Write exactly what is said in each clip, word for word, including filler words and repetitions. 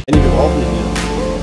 Nee, wir brauchen den hier.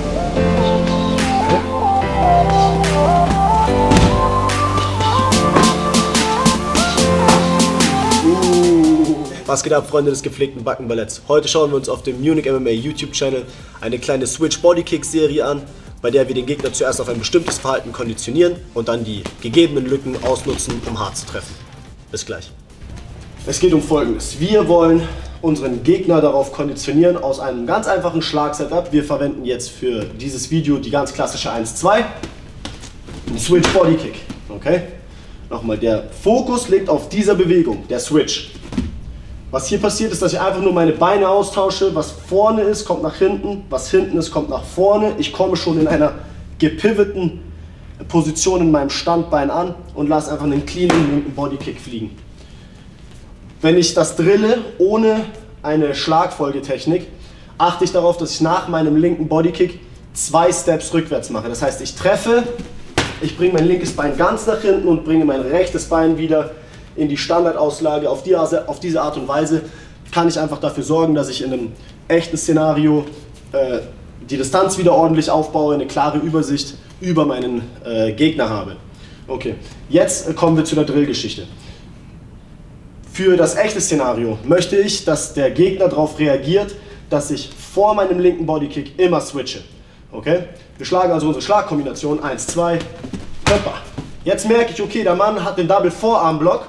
Was geht ab, Freunde des gepflegten Backenballetts? Heute schauen wir uns auf dem Munich M M A YouTube-Channel eine kleine Switch Bodykick-Serie an, bei der wir den Gegner zuerst auf ein bestimmtes Verhalten konditionieren und dann die gegebenen Lücken ausnutzen, um hart zu treffen. Bis gleich. Es geht um Folgendes. Wir wollen unseren Gegner darauf konditionieren aus einem ganz einfachen Schlag-Setup. Wir verwenden jetzt für dieses Video die ganz klassische eins zwei, einen Switch Bodykick. Okay? Nochmal, der Fokus liegt auf dieser Bewegung, der Switch. Was hier passiert, ist, dass ich einfach nur meine Beine austausche. Was vorne ist, kommt nach hinten. Was hinten ist, kommt nach vorne. Ich komme schon in einer gepivoteten Position in meinem Standbein an und lasse einfach einen cleanen linken Bodykick fliegen. Wenn ich das drille ohne eine Schlagfolgetechnik, achte ich darauf, dass ich nach meinem linken Bodykick zwei Steps rückwärts mache. Das heißt, ich treffe, ich bringe mein linkes Bein ganz nach hinten und bringe mein rechtes Bein wieder in die Standardauslage. Auf, die, auf diese Art und Weise kann ich einfach dafür sorgen, dass ich in einem echten Szenario äh, die Distanz wieder ordentlich aufbaue, eine klare Übersicht über meinen äh, Gegner habe. Okay, jetzt äh, kommen wir zu der Drillgeschichte. Für das echte Szenario möchte ich, dass der Gegner darauf reagiert, dass ich vor meinem linken Bodykick immer switche. Okay? Wir schlagen also unsere Schlagkombination eins zwei, Körper. Jetzt merke ich, okay, der Mann hat den Double Forearm Block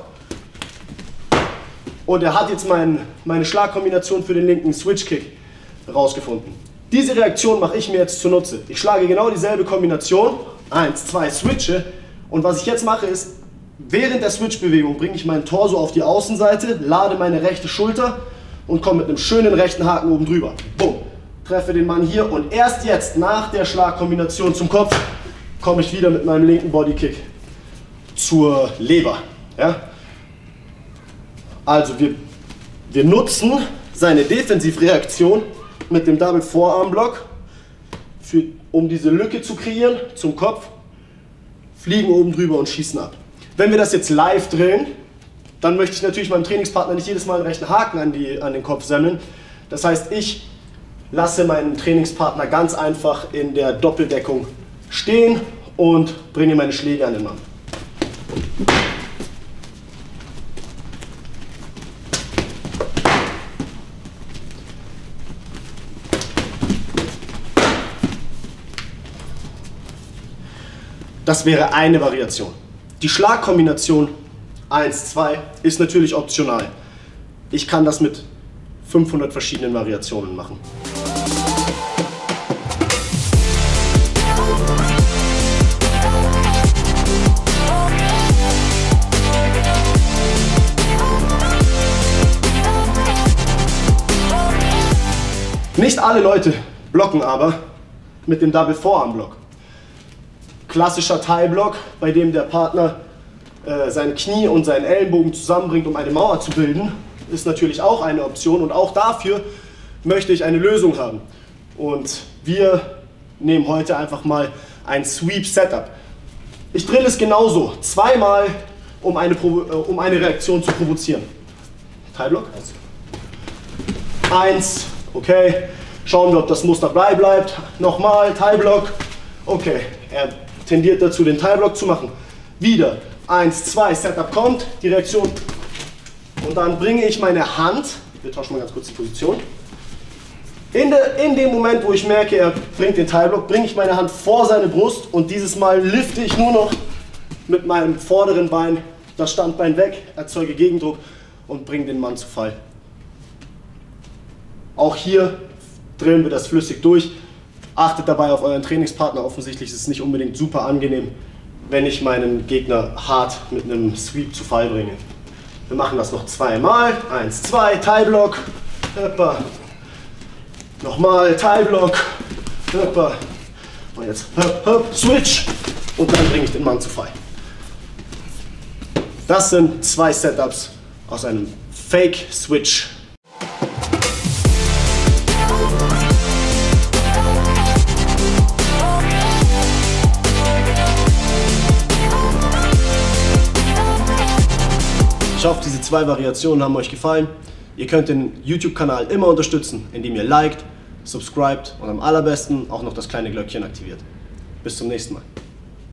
und er hat jetzt mein, meine Schlagkombination für den linken Switch Kick rausgefunden. Diese Reaktion mache ich mir jetzt zunutze. Ich schlage genau dieselbe Kombination, eins zwei, switche, und was ich jetzt mache ist, während der Switch-Bewegung bringe ich meinen Torso auf die Außenseite, lade meine rechte Schulter und komme mit einem schönen rechten Haken oben drüber. Bumm. Treffe den Mann hier und erst jetzt, nach der Schlagkombination zum Kopf, komme ich wieder mit meinem linken Bodykick zur Leber. Ja? Also wir, wir nutzen seine Defensivreaktion mit dem Double Forearm Block, für, um diese Lücke zu kreieren zum Kopf, fliegen oben drüber und schießen ab. Wenn wir das jetzt live drillen, dann möchte ich natürlich meinem Trainingspartner nicht jedes Mal einen rechten Haken an, die, an den Kopf semmeln. Das heißt, ich lasse meinen Trainingspartner ganz einfach in der Doppeldeckung stehen und bringe meine Schläge an den Mann. Das wäre eine Variation. Die Schlagkombination eins zwei ist natürlich optional. Ich kann das mit fünfhundert verschiedenen Variationen machen. Nicht alle Leute blocken aber mit dem Double Forearm Block. Klassischer Thai-Block, bei dem der Partner äh, sein Knie und seinen Ellenbogen zusammenbringt, um eine Mauer zu bilden, ist natürlich auch eine Option, und auch dafür möchte ich eine Lösung haben. Und wir nehmen heute einfach mal ein Sweep-Setup. Ich drille es genauso, zweimal, um eine, Provo äh, um eine Reaktion zu provozieren. Thai-Block. Eins, okay. Schauen wir, ob das Muster bei bleibt. Nochmal, Thai-Block. Okay, er tendiert dazu, den Thai-Block zu machen. Wieder, eins, zwei, Setup kommt, die Reaktion. Und dann bringe ich meine Hand, wir tauschen mal ganz kurz die Position. In, der, in dem Moment, wo ich merke, er bringt den Thai-Block, bringe ich meine Hand vor seine Brust und dieses Mal lifte ich nur noch mit meinem vorderen Bein das Standbein weg, erzeuge Gegendruck und bringe den Mann zu Fall. Auch hier drillen wir das flüssig durch. Achtet dabei auf euren Trainingspartner. Offensichtlich ist es nicht unbedingt super angenehm, wenn ich meinen Gegner hart mit einem Sweep zu Fall bringe. Wir machen das noch zweimal. Eins, zwei, Thai-Block. Nochmal Thai-Block. Und jetzt höp, höp, Switch. Und dann bringe ich den Mann zu Fall. Das sind zwei Setups aus einem Fake-Switch. Ich hoffe, diese zwei Variationen haben euch gefallen. Ihr könnt den YouTube-Kanal immer unterstützen, indem ihr liked, subscribed und am allerbesten auch noch das kleine Glöckchen aktiviert. Bis zum nächsten Mal.